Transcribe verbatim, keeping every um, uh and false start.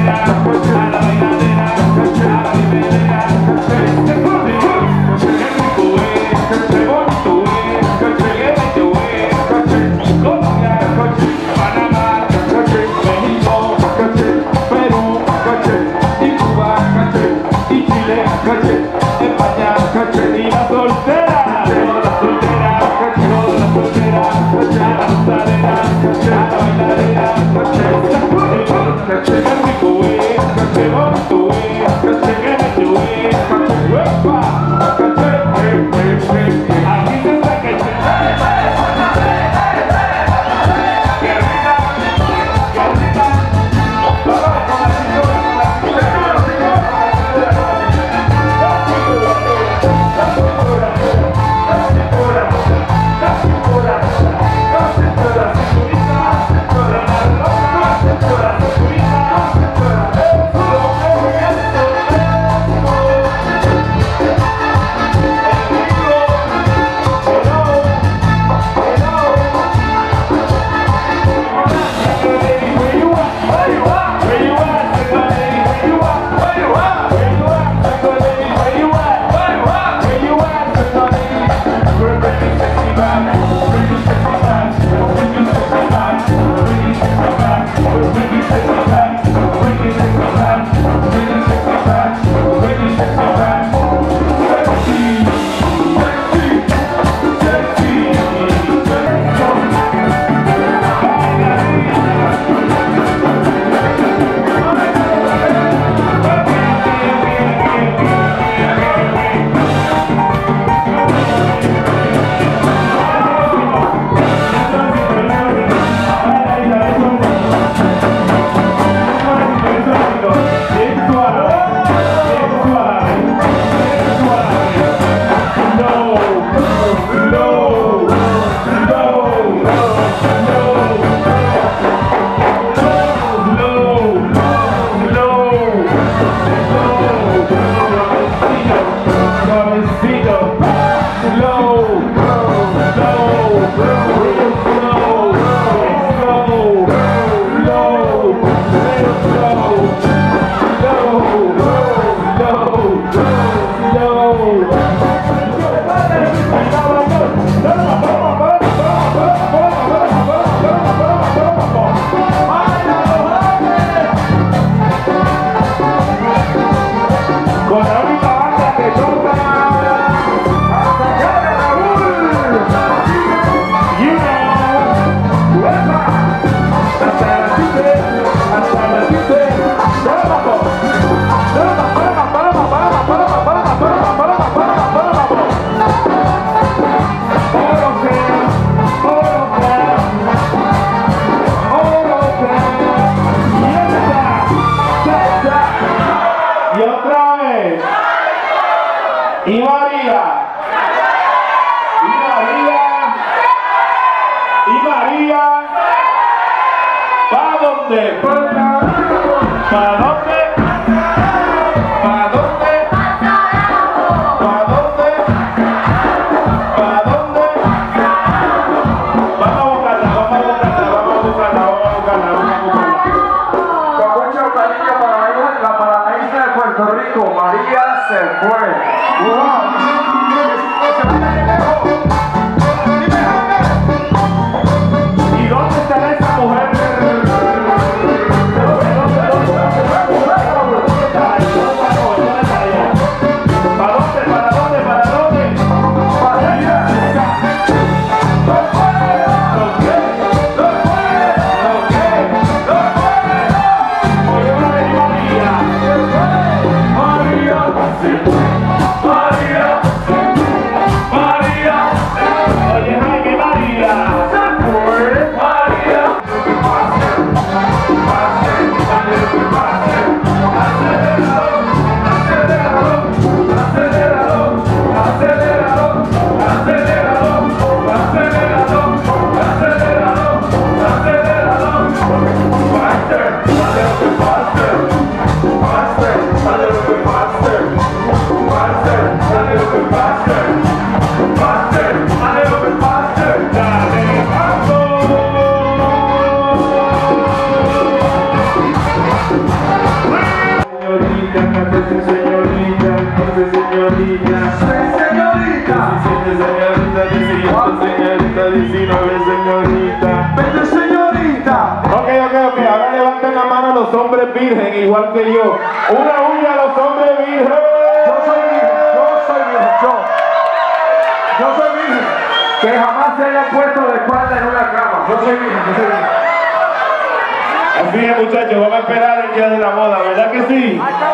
Y María. Y María. Y María. ¿Para dónde? ¿Para dónde? ¿Para dónde? ¿Para dónde? ¿Para dónde? Vamos a buscarla, vamos a buscarla, vamos a buscarla, vamos a buscarla, vamos a buscarla. Con mucho cariño para ella, la paranaísta de Puerto Rico, María se fue. ¿Y dónde está esa mujer? ¿Para dónde? ¿Para dónde? ¿Para dónde? ¿Para allá? ¡No puede! ¡No puede! ¡No puede! ¡No puede! Oye, una vez María. María se fue. María se fue. señorita, cántate señorita, cántate señorita. Señorita. diecisiete señorita, dieciocho señorita, diecinueve señorita. Vete señorita. Ok, ok, ok, ahora levanten la mano los hombres virgen, igual que yo. Una huya a los hombres virgen. Yo soy virgen, yo soy virgen, yo. Yo soy virgen. Que jamás se haya puesto de espalda en una cama. Yo soy virgen, yo soy virgen. Así es, muchachos, vamos a esperar el día de la boda, ¿verdad que sí?